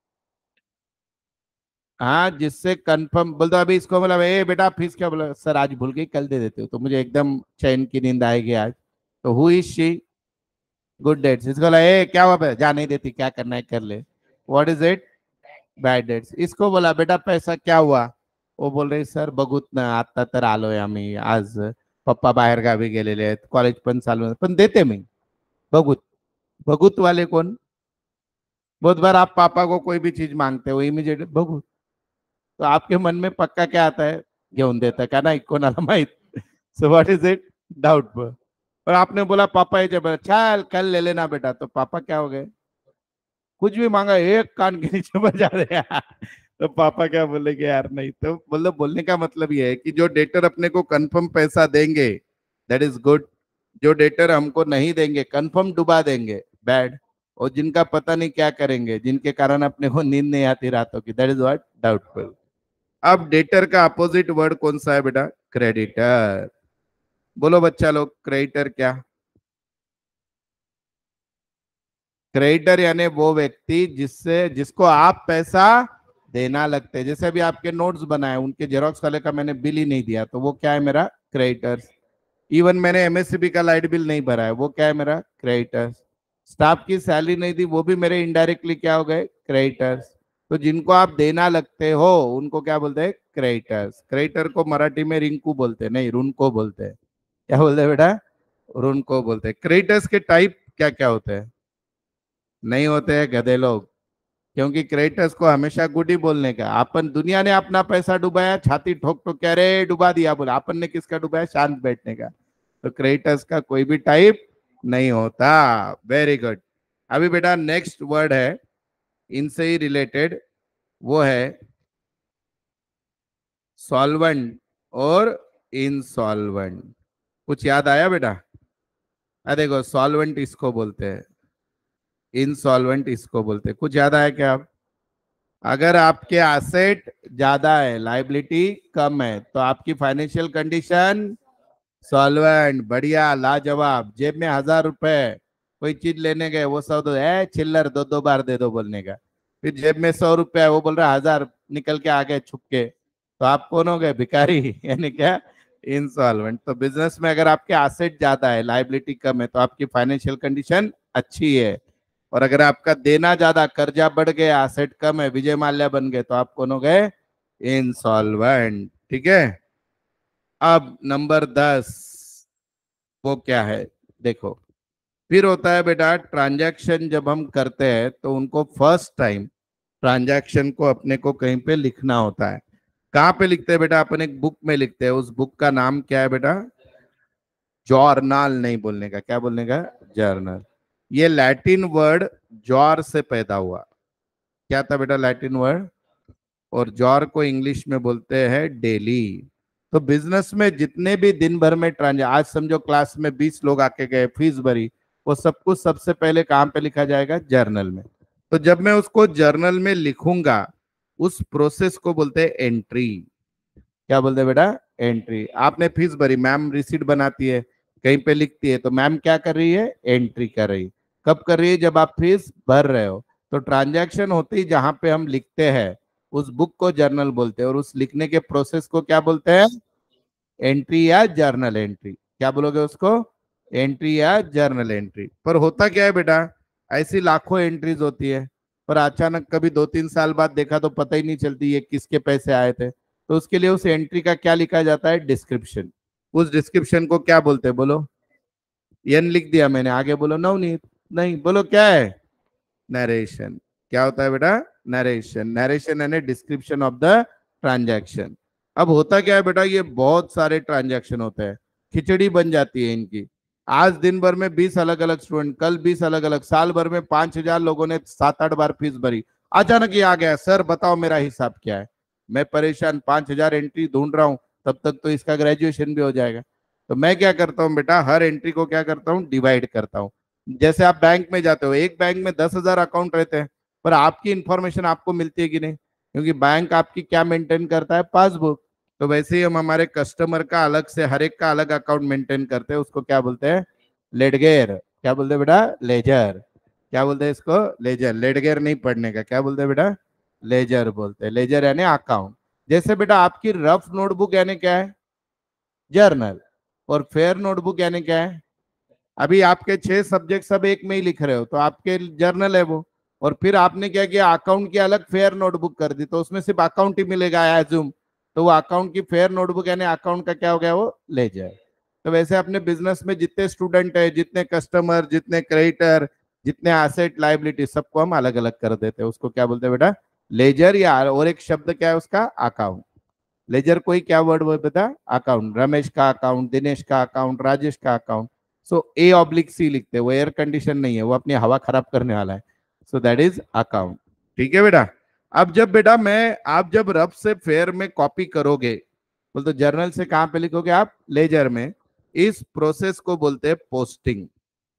हाँ, जिससे कंफर्म बोल दो। अभी इसको बोला ए बेटा फीस क्या? बोला सर आज भूल गई, कल दे देते हो तो मुझे एकदम चैन की नींद आएगी आज। तो who is she? Good debts. इसको बोला ए क्या हुआ? जा नहीं देती, क्या करना है कर ले। What is it? Bad debts. इसको बोला बेटा पैसा क्या हुआ? वो बोल रही सर बघूत ना, आता तर आलोय आम्ही आज, पप्पा बाहेर गावी गेलेले आहेत, कॉलेज पण चालू आहे, पण देते मी बघूत। बघूत वाले कौन? बहुत बार आप पापा को कोई भी चीज मांगते हो इमीडिएट बघूत, तो आपके मन में पक्का क्या आता है? घेऊन देता का नाही कोणाला माहित। So what is it? Doubtful. और आपने बोला पापा ये जब चल कल ले लेना बेटा, तो पापा क्या हो गए? कुछ भी मांगा एक कान के नीचे बजा दे यार। तो पापा क्या बोलेंगे यार? नहीं तो मतलब बोलने का मतलब ये है कि जो डेटर अपने को कंफर्म पैसा देंगे दैट इज गुड। जो डेटर हमको नहीं देंगे, कंफर्म डुबा देंगे, बैड। और जिनका पता नहीं क्या करेंगे, जिनके कारण अपने को नींद नहीं आती रातों की, दैट इज व्हाट? डाउटफुल। अब डेटर का अपोजिट वर्ड कौन सा है बेटा? क्रेडिटर। बोलो बच्चा लोग, क्रेडिटर क्या? क्रेडिटर यानी वो व्यक्ति जिससे जिसको आप पैसा देना लगते हैं। जैसे अभी आपके नोट्स बनाए, उनके जेरोक्स वाले का मैंने बिल ही नहीं दिया, तो वो क्या है? मेरा क्रेडिटर्स। इवन मैंने एमएससीबी का लाइट बिल नहीं भरा है, वो क्या है? मेरा क्रेडिटर्स। स्टाफ की सैलरी नहीं दी, वो भी मेरे इनडायरेक्टली क्या हो गए? क्रेडिटर्स। तो जिनको आप देना लगते हो उनको क्या बोलते हैं? क्रेडिटर्स। क्रेडिटर को मराठी में रिंकू बोलते हैं, नहीं रुनको बोलते हैं। क्या बोलते हैं बेटा? रुनको बोलते हैं। क्रेडिटर्स के टाइप क्या क्या होते हैं? नहीं होते हैं गधे लोग, क्योंकि क्रेडिटर्स को हमेशा गुड ही बोलने का। अपन दुनिया ने अपना पैसा डुबाया, छाती ठोक ठोक कह रहे डुबा दिया, बोले अपन ने किसका डुबाया? शांत बैठने का। तो क्रेडिटर्स का कोई भी टाइप नहीं होता। Very good. अभी बेटा नेक्स्ट वर्ड है इनसे ही रिलेटेड, वो है सॉल्वेंट और इनसॉल्वेंट। कुछ याद आया बेटा? अरे देखो, सॉल्वेंट इसको बोलते हैं, इनसॉल्वेंट इसको बोलते हैं। कुछ याद आया क्या? आप अगर आपके एसेट ज्यादा है, लाइबिलिटी कम है, तो आपकी फाइनेंशियल कंडीशन सॉल्वेंट। बढ़िया, लाजवाब। जेब में हजार रुपए, कोई चीज लेने गए, वो सौ दो है चिल्लर, दो दो बार दे दो बोलने का। फिर जेब में सौ रुपया है, वो बोल रहा है हजार, निकल के आ गए छुप के, तो आप कौन हो गए? भिखारी। यानी क्या? इंसॉल्वेंट। तो बिजनेस में अगर आपके एसेट ज्यादा है, लाइबिलिटी कम है, तो आपकी फाइनेंशियल कंडीशन अच्छी है। और अगर आपका देना ज्यादा, कर्जा बढ़ गया, एसेट कम है, विजय माल्या बन गए, तो आप कौन हो गए? इंसॉल्वेंट। ठीक है। अब नंबर दस, वो क्या है? देखो, फिर होता है बेटा ट्रांजैक्शन। जब हम करते हैं तो उनको फर्स्ट टाइम ट्रांजैक्शन को अपने को कहीं पे लिखना होता है। कहाँ पे लिखते हैं बेटा? अपन एक बुक में लिखते हैं। उस बुक का नाम क्या है बेटा? जॉर्नल। नहीं बोलने का, क्या बोलने का? जर्नल। ये लैटिन वर्ड जॉर से पैदा हुआ। क्या था बेटा लैटिन वर्ड? और जॉर को इंग्लिश में बोलते हैं डेली। तो बिजनेस में जितने भी दिन भर में ट्रांजे, आज समझो क्लास में बीस लोग आके गए, फीस भरी, वो सब कुछ सबसे पहले कहाँ पे लिखा जाएगा? जर्नल में। तो जब मैं उसको जर्नल में लिखूंगा, उस प्रोसेस को बोलते हैं एंट्री। क्या बोलते हैं बेटा? एंट्री। आपने फीस भरी, मैम रिसीट बनाती है, कहीं पे लिखती है, तो मैम क्या कर रही है? एंट्री कर रही। कब कर रही है? जब आप फीस भर रहे हो। तो ट्रांजैक्शन होती है जहां पे हम लिखते हैं, उस बुक को जर्नल बोलते हैं। और उस लिखने के प्रोसेस को क्या बोलते हैं? एंट्री या जर्नल एंट्री। क्या बोलोगे उसको? एंट्री या जर्नल एंट्री। पर होता क्या है बेटा, ऐसी लाखों एंट्रीज होती है, पर अचानक कभी दो तीन साल बाद देखा तो पता ही नहीं चलती ये किसके पैसे आए थे। तो उसके लिए उस एंट्री का क्या लिखा जाता है? डिस्क्रिप्शन। उस डिस्क्रिप्शन को क्या बोलते हैं? बोलो। एन लिख दिया मैंने, आगे बोलो नवनीत। नहीं, बोलो क्या है? नरेशन। क्या होता है बेटा? नरेशन। नरेशन यानी डिस्क्रिप्शन ऑफ द ट्रांजैक्शन। अब होता क्या है बेटा, ये बहुत सारे ट्रांजैक्शन होते हैं, खिचड़ी बन जाती है इनकी। आज दिन भर में बीस अलग अलग स्टूडेंट, कल बीस अलग अलग, साल भर में पांच हजार लोगों ने सात आठ बार फीस भरी। अचानक ये आ गया, सर बताओ मेरा हिसाब क्या है? मैं परेशान, पांच हजार एंट्री ढूंढ रहा हूँ, तब तक तो इसका ग्रेजुएशन भी हो जाएगा। तो मैं क्या करता हूँ बेटा, हर एंट्री को क्या करता हूँ? डिवाइड करता हूँ। जैसे आप बैंक में जाते हो, एक बैंक में दस हजार अकाउंट रहते हैं, पर आपकी इंफॉर्मेशन आपको मिलती है कि नहीं? क्योंकि बैंक आपकी क्या मेंटेन करता है? पासबुक। तो वैसे ही हम हमारे कस्टमर का अलग से हर एक का अलग अकाउंट मेंटेन करते हैं, उसको क्या बोलते हैं? लेडगेर। क्या बोलते हैं बेटा? लेजर। क्या बोलते हैं इसको? लेजर। लेडगेर नहीं पढ़ने का, क्या बोलते हैं बेटा? लेजर बोलते हैं। लेजर यानी अकाउंट। जैसे बेटा आपकी रफ नोटबुक यानी क्या है? जर्नल। और फेयर नोटबुक यानी क्या है? अभी आपके छह सब्जेक्ट सब एक में ही लिख रहे हो तो आपके जर्नल है वो। और फिर आपने क्या किया? अकाउंट की अलग फेयर नोटबुक कर दी तो उसमें सिर्फ अकाउंट ही मिलेगा, एज्यूम। तो वो अकाउंट की फेयर नोटबुक यानी अकाउंट का क्या हो गया? वो लेजर। तो वैसे अपने बिजनेस में जितने स्टूडेंट है, जितने कस्टमर, जितने क्रेडिटर, जितने एसेट लाइबिलिटी, सबको हम अलग अलग कर देते हैं। उसको क्या बोलते हैं बेटा? लेजर। या और एक शब्द क्या है उसका? अकाउंट। लेजर कोई क्या वर्ड वो बता? अकाउंट। रमेश का अकाउंट, दिनेश का अकाउंट, राजेश का account. So A oblique C लिखते हैं, वो एयर कंडीशन नहीं है, वो अपनी हवा खराब करने वाला है। So that is account. ठीक है बेटा। अब जब बेटा मैं आप जब रफ से फेयर में कॉपी करोगे, बोल तो जर्नल से कहां पे लिखोगे आप? लेजर में। इस प्रोसेस को बोलते हैं पोस्टिंग।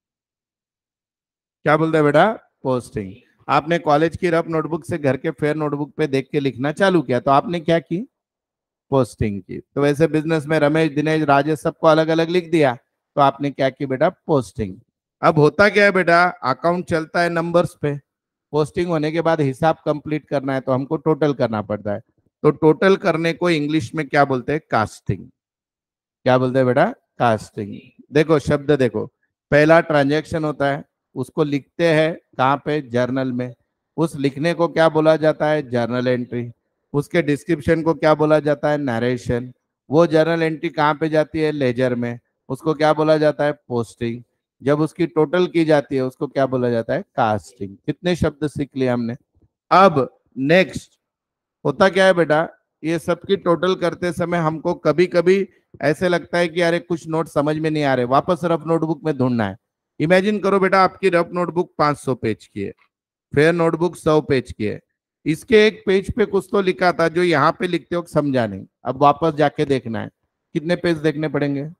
क्या बोलते हैं बेटा? पोस्टिंग। आपने कॉलेज की रफ नोटबुक से घर के फेयर नोटबुक पे देख के लिखना चालू किया तो आपने क्या की? पोस्टिंग की। तो वैसे बिजनेस में रमेश, दिनेश, राजेश सबको अलग अलग लिख दिया तो आपने क्या की बेटा? पोस्टिंग। अब होता क्या है बेटा? अकाउंट चलता है नंबर्स पे। पोस्टिंग होने के बाद हिसाब कंप्लीट करना है तो हमको टोटल करना पड़ता है। तो टोटल करने को इंग्लिश में क्या बोलते हैं? कास्टिंग। क्या बोलते हैं बेटा? कास्टिंग। देखो शब्द देखो, पहला ट्रांजैक्शन होता है, उसको लिखते हैं कहाँ पे? जर्नल में। उस लिखने को क्या बोला जाता है? Journal entry. उसके डिस्क्रिप्शन को क्या बोला जाता है? नरेशन। वो जर्नल एंट्री कहाँ पे जाती है? लेजर में। उसको क्या बोला जाता है? पोस्टिंग। जब उसकी टोटल की जाती है उसको क्या बोला जाता है? कास्टिंग। कितने शब्द सीख लिए हमने? अब नेक्स्ट होता क्या है बेटा? ये सब की टोटल करते समय हमको कभी कभी ऐसे लगता है कि अरे कुछ नोट समझ में नहीं आ रहे, वापस रफ नोटबुक में ढूंढना है। इमेजिन करो बेटा आपकी रफ नोटबुक पाँच सौ पेज की है, फेयर नोटबुक सौ पेज की है। इसके एक पेज पे कुछ तो लिखा था जो यहाँ पे लिखते हो समझा नहीं, अब वापस जाके देखना है। कितने पेज देखने पड़ेंगे?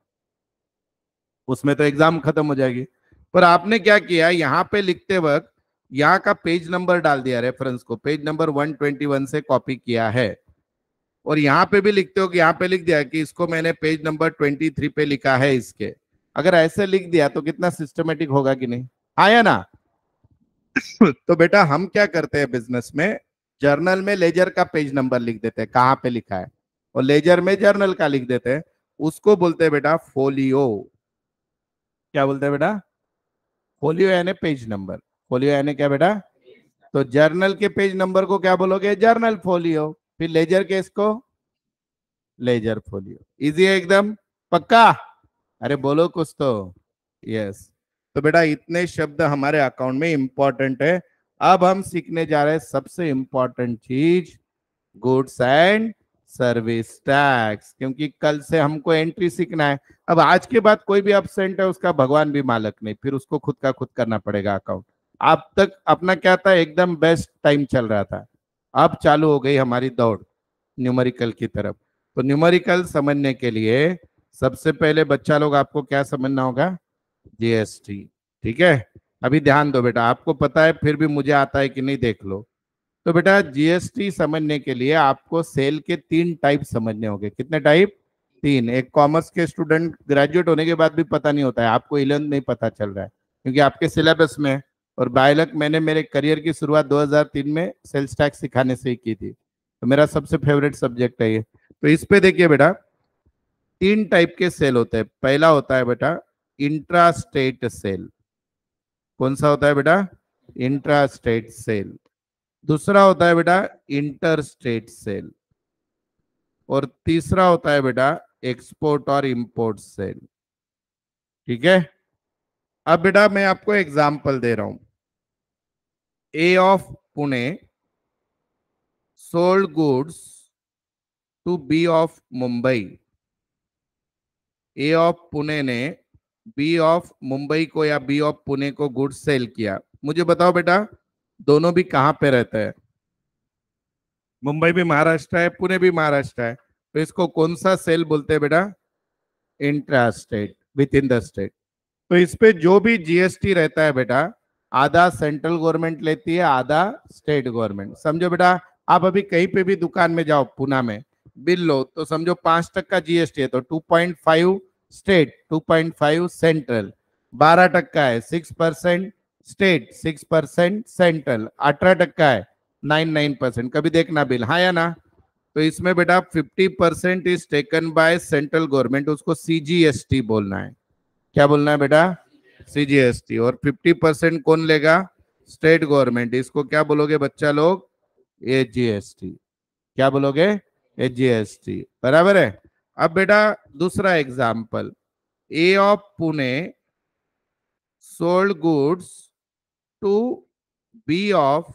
उसमें तो एग्जाम खत्म हो जाएगी। पर आपने क्या किया? यहाँ पे लिखते वक्त यहाँ का पेज नंबर डाल दिया, रेफरेंस को पेज नंबर एक सौ इक्कीस से कॉपी किया है। और यहाँ पे भी लिखते हो कि यहाँ पे लिख दिया कि इसको मैंने पेज नंबर तेईस पे लिखा है इसके। अगर ऐसे लिख दिया तो कितना सिस्टमेटिक होगा कि नहीं? हाँ या ना? तो बेटा हम क्या करते हैं बिजनेस में, जर्नल में लेजर का पेज नंबर लिख देते हैं कहाँ पे लिखा है, और लेजर में जर्नल का लिख देते हैं। उसको बोलते हैं बेटा फोलियो। क्या बोलते हैं बेटा? फोलियो यानी पेज नंबर। फोलियो यानी क्या बेटा? तो जर्नल के पेज नंबर को क्या बोलोगे? Journal folio. फिर लेजर के इसको लेजर फोलियो। इजी है एकदम? पक्का? अरे बोलो कुछ तो। यस। तो बेटा इतने शब्द हमारे अकाउंट में इंपॉर्टेंट है। अब हम सीखने जा रहे हैं सबसे इंपॉर्टेंट चीज, गुड्स एंड सर्विस टैक्स, क्योंकि कल से हमको एंट्री सीखना है। अब आज के बाद कोई भी अब्सेंट है उसका भगवान भी मालक नहीं, फिर उसको खुद का खुद करना पड़ेगा अकाउंट। अब तक अपना क्या था? एकदम बेस्ट टाइम चल रहा था। अब चालू हो गई हमारी दौड़ न्यूमेरिकल की तरफ। तो न्यूमेरिकल समझने के लिए सबसे पहले बच्चा लोग आपको क्या समझना होगा? जीएसटी। ठीक है? अभी ध्यान दो बेटा, आपको पता है फिर भी मुझे आता है कि नहीं देख लो। तो बेटा जीएसटी समझने के लिए आपको सेल के तीन टाइप समझने होंगे। कितने टाइप? तीन। एक कॉमर्स के स्टूडेंट ग्रेजुएट होने के बाद भी पता नहीं होता है, आपको इलेवन नहीं पता चल रहा है क्योंकि आपके सिलेबस में है। और बायलक मैंने मेरे करियर की शुरुआत दो हज़ार तीन में सेल्स टैक्स सिखाने से ही की थी, तो मेरा सबसे फेवरेट सब्जेक्ट है ये। तो इस पे देखिए बेटा, तीन टाइप के सेल होते हैं। पहला होता है बेटा इंट्रा स्टेट सेल। कौन सा होता है बेटा? Intra state sale. दूसरा होता है बेटा इंटर स्टेट सेल। और तीसरा होता है बेटा एक्सपोर्ट और इंपोर्ट सेल। ठीक है? अब बेटा मैं आपको एग्जांपल दे रहा हूं। A of Pune sold goods to B of Mumbai. A of Pune ने बी ऑफ मुंबई को या बी ऑफ पुणे को गुड्स सेल किया। मुझे बताओ बेटा दोनों भी कहां पे रहते हैं? मुंबई भी महाराष्ट्र है, पुणे भी महाराष्ट्र है, तो इसको कौन सा सेल बोलते हैं बेटा? Intra state, within the state. तो इस पे जो भी जीएसटी रहता है बेटा, आधा सेंट्रल गवर्नमेंट लेती है, आधा स्टेट गवर्नमेंट। समझो बेटा, आप अभी कहीं पे भी दुकान में जाओ पुणे में, बिल लो तो समझो पांच टक्का जीएसटी है तो two point five state, two point five central, बारह टक्का है six percent state, six percent central, अठारह टक्का है नाइन नाइन परसेंट। कभी देखना बिल, हाँ या ना? तो इसमें बेटा fifty percent is taken by central government, उसको सीजीएसटी बोलना है। क्या बोलना है बेटा? सीजीएसटी। और फिफ्टी परसेंट कौन लेगा? State government. इसको क्या बोलोगे बच्चा लोग? एजीएसटी। क्या बोलोगे? एजीएसटी। बराबर है। अब बेटा दूसरा example, A of Pune sold goods to B of,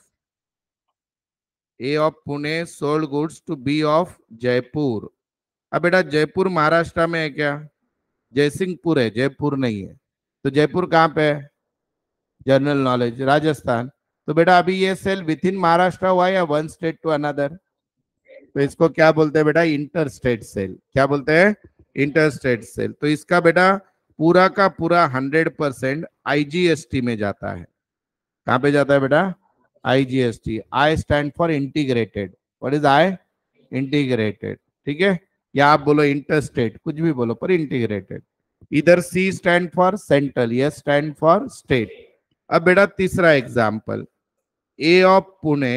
A of Pune sold goods to B of Jaipur. अब बेटा जयपुर महाराष्ट्र में है क्या? जयसिंहपुर है, जयपुर नहीं है। तो जयपुर कहाँ पे है? General knowledge, Rajasthan. तो बेटा अभी ये सेल विथ इन महाराष्ट्र हुआ या वन स्टेट टू अनदर? तो इसको क्या बोलते हैं बेटा? Inter state sale. क्या बोलते हैं? Inter state sale. तो इसका बेटा पूरा का पूरा हंड्रेड परसेंट आईजीएसटी में जाता है। कहाँ पे जाता है बेटा? IGST. I stand for integrated. What is I? Integrated. ठीक है, या आप बोलो इंटर स्टेट, कुछ भी बोलो पर इंटीग्रेटेड। इधर C stand for central, S stand for state. अब बेटा तीसरा example, A of Pune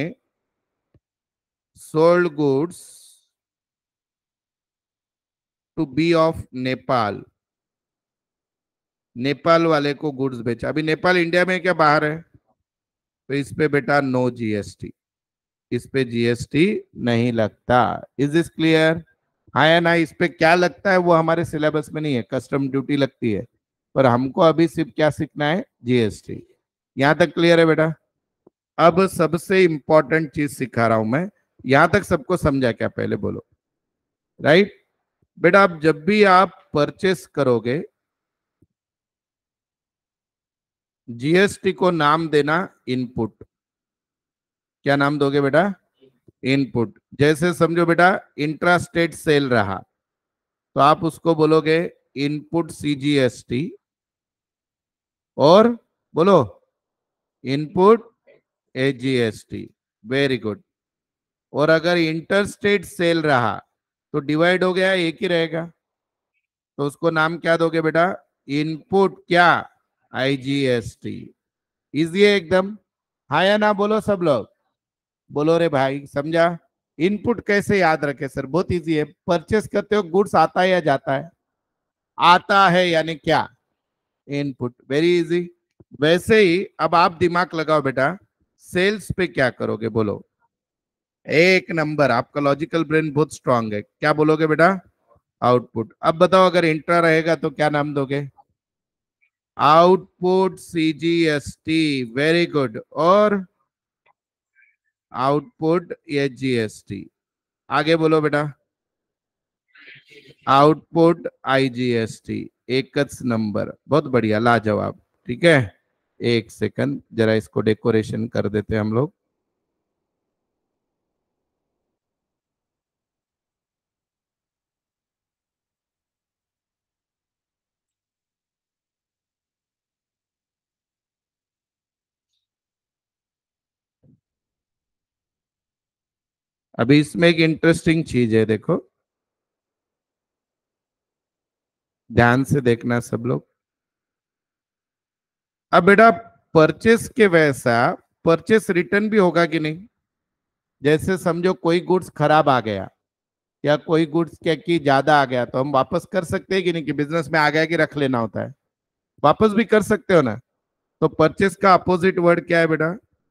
sold goods to B of Nepal. Nepal वाले को गुड्स बेचा। अभी नेपाल इंडिया में क्या बाहर है? तो इस पे बेटा नो जीएसटी, इस पे जीएसटी नहीं लगता। Is this clear? हाँ या ना? इस पे क्या लगता है वो हमारे सिलेबस में नहीं है, कस्टम ड्यूटी लगती है, पर हमको अभी सिर्फ क्या सीखना है? जीएसटी। यहां तक क्लियर है बेटा? अब सबसे इंपॉर्टेंट चीज सिखा रहा हूं मैं। यहां तक सबको समझा क्या? पहले बोलो। राइट बेटा, अब जब भी आप परचेस करोगे, जीएसटी को नाम देना इनपुट। क्या नाम दोगे बेटा? इनपुट। जैसे समझो बेटा इंट्रा स्टेट सेल रहा तो आप उसको बोलोगे इनपुट सीजीएसटी, और बोलो इनपुट एजीएसटी। Very good. और अगर इंटर स्टेट सेल रहा तो डिवाइड हो गया, एक ही रहेगा, तो उसको नाम क्या दोगे बेटा? इनपुट क्या? आईजीएसटी। इजी है एकदम। हाँ या ना? बोलो सब लोग, बोलो रे भाई, समझा? इनपुट कैसे याद रखे सर? बहुत इजी है। परचेस करते हो गुड्स आता है या जाता है? आता है, यानी क्या? इनपुट। Very easy. वैसे ही अब आप दिमाग लगाओ बेटा, सेल्स पे क्या करोगे? बोलो। एक नंबर, आपका लॉजिकल ब्रेन बहुत स्ट्रांग है। क्या बोलोगे बेटा? आउटपुट। अब बताओ अगर इंट्रा रहेगा तो क्या नाम दोगे? Output CGST. Very good. और आउटपुट एजीएसटी। आगे बोलो बेटा। Output IGST. एकच नंबर, बहुत बढ़िया, लाजवाब। ठीक है, एक सेकंड जरा इसको डेकोरेशन कर देते हैं हम लोग। अभी इसमें एक इंटरेस्टिंग चीज है, देखो ध्यान से देखना सब लोग। अब बेटा परचेस के वैसा परचेस रिटर्न भी होगा कि नहीं? जैसे समझो कोई गुड्स खराब आ गया या कोई गुड्स क्या की ज्यादा आ गया, तो हम वापस कर सकते हैं कि नहीं? कि बिजनेस में आ गया कि रख लेना होता है? वापस भी कर सकते हो ना? तो परचेस का अपोजिट वर्ड क्या है बेटा?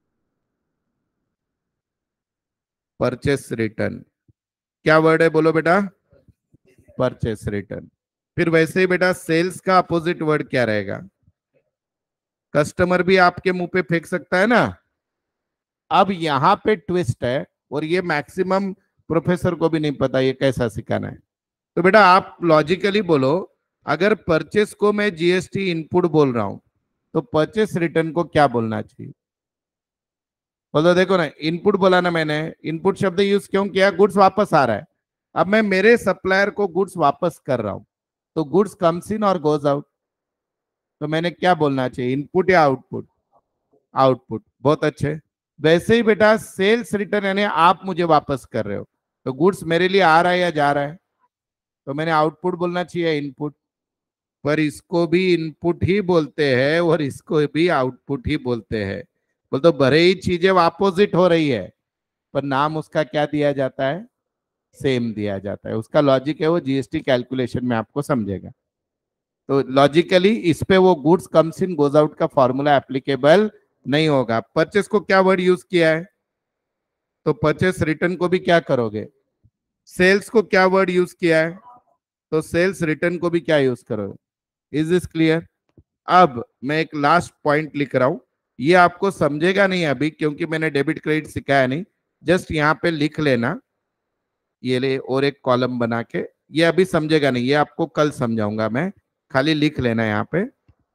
Purchase return. क्या वर्ड है बोलो बेटा? Purchase return. फिर वैसे ही बेटा सेल्स का अपोजिट वर्ड क्या रहेगा? कस्टमर भी आपके मुंह पे फेंक सकता है ना। अब यहाँ पे ट्विस्ट है, और ये मैक्सिमम प्रोफेसर को भी नहीं पता ये कैसा सिखाना है। तो बेटा आप लॉजिकली बोलो, अगर परचेस को मैं जीएसटी इनपुट बोल रहा हूं तो परचेस रिटर्न को क्या बोलना चाहिए? बोलो। देखो ना, इनपुट बोला ना मैंने, इनपुट शब्द यूज क्यों किया? गुड्स वापस आ रहा है। अब मैं मेरे सप्लायर को गुड्स वापस कर रहा हूं, तो गुड्स कम्स इन और गोज आउट, तो मैंने क्या बोलना चाहिए? इनपुट या आउटपुट? आउटपुट। बहुत अच्छे। वैसे ही बेटा सेल्स रिटर्न यानी आप मुझे वापस कर रहे हो, तो गुड्स मेरे लिए आ रहा है या जा रहा है, तो मैंने आउटपुट बोलना चाहिए इनपुट। पर इसको भी इनपुट ही बोलते हैं और इसको भी आउटपुट ही बोलते हैं। बोल तो भले ही चीजें अपोजिट हो रही है, पर नाम उसका क्या दिया जाता है, सेम दिया जाता है। उसका लॉजिक है वो जीएसटी कैलकुलेशन में आपको समझेगा। तो लॉजिकली इस पे वो goods comes in goes out का फॉर्मूला एप्लीकेबल नहीं होगा। परचेस को क्या वर्ड यूज किया है, तो परचेस रिटर्न को भी क्या करोगे, सेल्स को क्या वर्ड यूज किया है, तो सेल्स रिटर्न को भी क्या यूज करोगे। Is this clear. अब मैं एक लास्ट पॉइंट लिख रहा हूं, ये आपको समझेगा नहीं अभी क्योंकि मैंने डेबिट क्रेडिट सिखाया नहीं, जस्ट यहाँ पे लिख लेना ये ले, और एक कॉलम बना के। ये अभी समझेगा नहीं, ये आपको कल समझाऊंगा मैं, खाली लिख लेना यहाँ पे।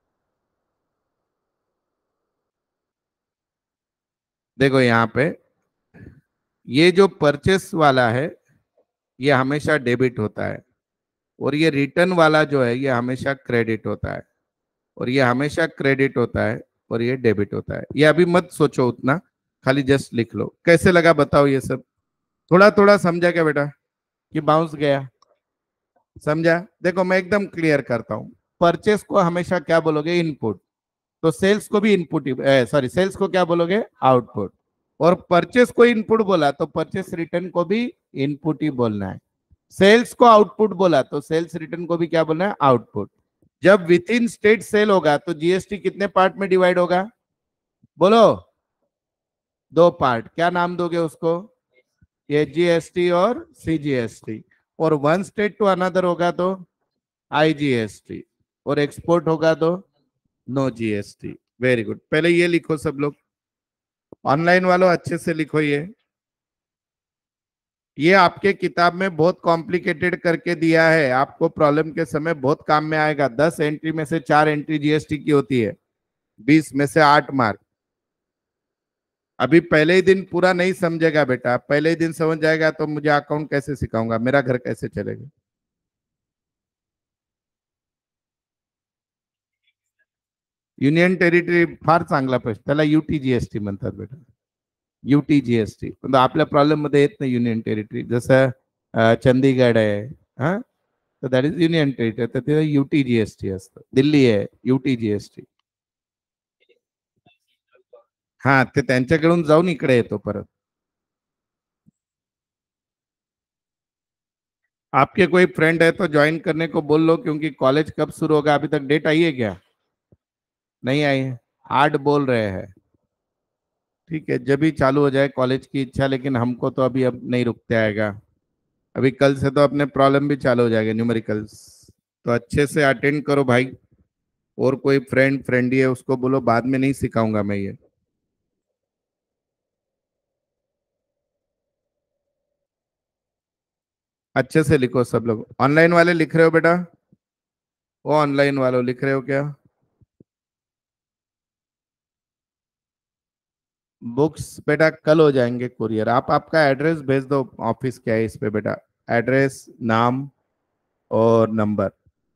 देखो यहाँ पे ये जो परचेस वाला है ये हमेशा डेबिट होता है, और ये रिटर्न वाला जो है ये हमेशा क्रेडिट होता है, और ये हमेशा क्रेडिट होता है, और ये डेबिट होता है। ये अभी मत सोचो उतना, खाली जस्ट लिख लो। कैसे लगा बताओ ये सब, थोड़ा थोड़ा समझा क्या बेटा, कि बाउंस गया, समझा। देखो मैं एकदम क्लियर करता हूँ, परचेस को हमेशा क्या बोलोगे, इनपुट। तो सेल्स को भी इनपुट, सॉरी सेल्स को क्या बोलोगे, आउटपुट। और परचेस को इनपुट बोला तो परचेस रिटर्न को भी इनपुट ही बोलना है। सेल्स को आउटपुट बोला तो सेल्स रिटर्न को भी क्या बोलना है, आउटपुट। जब विद इन स्टेट सेल होगा तो जीएसटी कितने पार्ट में डिवाइड होगा, बोलो, दो पार्ट। क्या नाम दोगे उसको, एचजीएसटी और सीजीएसटी। और वन स्टेट टू अनदर होगा तो आईजीएसटी, और एक्सपोर्ट होगा तो नो जीएसटी। वेरी गुड, पहले ये लिखो सब लोग, ऑनलाइन वालों अच्छे से लिखो। ये ये आपके किताब में बहुत कॉम्प्लिकेटेड करके दिया है, आपको प्रॉब्लम के समय बहुत काम में आएगा। दस एंट्री में से चार एंट्री जीएसटी की होती है, बीस में से आठ मार्क। अभी पहले ही दिन पूरा नहीं समझेगा बेटा, पहले ही दिन समझ जाएगा तो मुझे अकाउंट कैसे सिखाऊंगा, मेरा घर कैसे चलेगा। युनियन टेरिटरी फार चांगला प्रश्न, त्याला युटीजीएसटी म्हणतात बेटा, युटीजीएसटी. पण आपल्या प्रॉब्लेम मध्ये येत नाही युनियन टेरिटरी, जसं अं, चंदीगड आहे, हा, तर दॅट इज युनियन टेरिटरी, तर ते युटीजीएसटी असतं. दिल्ली आहे युटीजीएसटी. हा, ते त्यांच्याकडून जाऊन इकडे येतो परत. आपके कोई फ्रेंड है तो ज्वाइन करने को बोल लो, क्योंकि कॉलेज कब शुरू होगा, अभी तक डेट आई है क्या, नहीं आई है, आठ बोल रहे हैं। ठीक है, जब भी चालू हो जाए कॉलेज की इच्छा, लेकिन हमको तो अभी अब नहीं रुकते आएगा। अभी कल से तो अपने प्रॉब्लम भी चालू हो जाएगा, न्यूमेरिकल्स। तो अच्छे से अटेंड करो भाई, और कोई फ्रेंड फ्रेंडी है उसको बोलो, बाद में नहीं सिखाऊंगा मैं ये। अच्छे से लिखो सब लोग। ऑनलाइन वाले लिख रहे हो बेटा, वो ऑनलाइन वालों लिख रहे हो क्या, बुक्स बेटा कल हो जाएंगे कुरियर। आप आपका एड्रेस भेज दो, ऑफिस क्या है इस पे बेटा, एड्रेस, नाम और नंबर।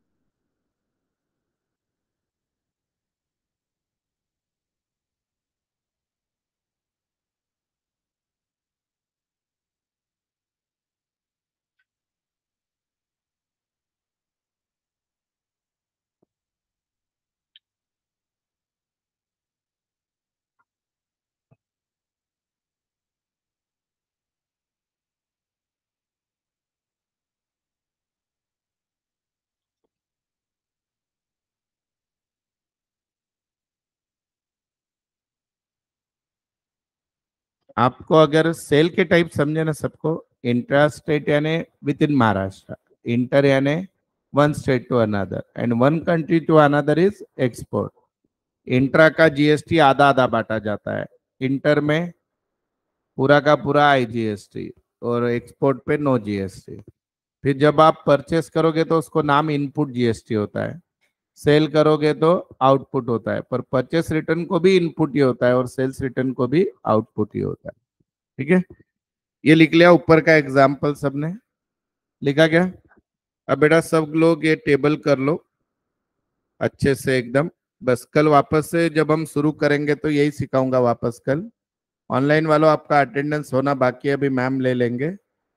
आपको अगर सेल के टाइप समझे ना सबको, इंट्रा स्टेट यानी विद इन महाराष्ट्र, इंटर यानी one state to another, and one country to another is export. Intra का जीएसटी आधा आधा बांटा जाता है, इंटर में पूरा का पूरा आईजीएसटी, और एक्सपोर्ट पे नो जीएसटी। फिर जब आप परचेस करोगे तो उसको नाम इनपुट जीएसटी होता है, सेल करोगे तो आउटपुट होता है, पर परचेस रिटर्न को भी इनपुट ही होता है और सेल्स रिटर्न को भी आउटपुट ही होता है। ठीक है, ये लिख लिया ऊपर का एग्जाम्पल सबने, लिखा क्या। अब बेटा सब लोग ये टेबल कर लो अच्छे से एकदम। बस कल वापस से जब हम शुरू करेंगे तो यही सिखाऊंगा वापस कल। ऑनलाइन वालों आपका अटेंडेंस होना बाकी है, अभी मैम ले लेंगे।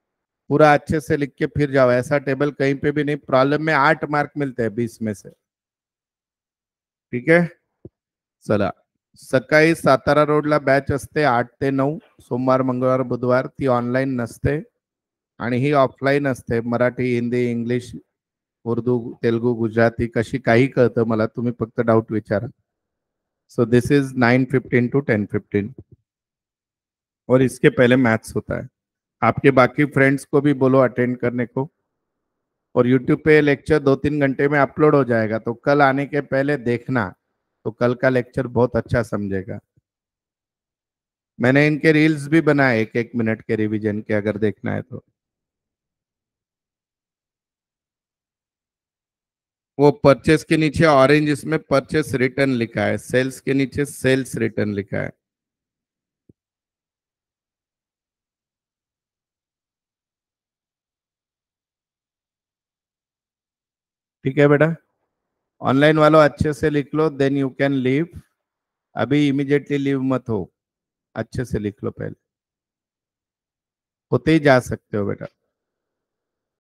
पूरा अच्छे से लिख के फिर जाओ, ऐसा टेबल कहीं पे भी नहीं। प्रॉब्लम में आठ मार्क मिलते हैं बीस में से। ठीक है, चला। सकाळी सातारा रोडला बॅच असते आठ ते नऊ, सोमवार मंगळवार बुधवार। ती ऑनलाईन नसते आणि ही ऑफलाईन असते। मराठी, हिंदी, इंग्लिश, उर्दू, तेलुगू, गुजराती कशी काही कळतं मला, तुम्ही फक्त डाऊट विचारा। So this is nine fifteen to ten fifteen, और इसके पहले मैथ्स होता है। आपके बाकी फ्रेंड्स को भी बोलो अटेंड करने को। और यूट्यूब पे लेक्चर दो तीन घंटे में अपलोड हो जाएगा, तो कल आने के पहले देखना, तो कल का लेक्चर बहुत अच्छा समझेगा। मैंने इनके रील्स भी बनाए एक एक मिनट के रिवीजन के, अगर देखना है तो। वो परचेस के नीचे ऑरेंज, इसमें परचेस रिटर्न लिखा है, सेल्स के नीचे सेल्स रिटर्न लिखा है। ठीक है बेटा, ऑनलाइन वालों अच्छे से लिख लो, देन यू कैन लीव। अभी इमीडिएटली लीव मत हो, अच्छे से लिख लो पहले, होते ही जा सकते हो बेटा।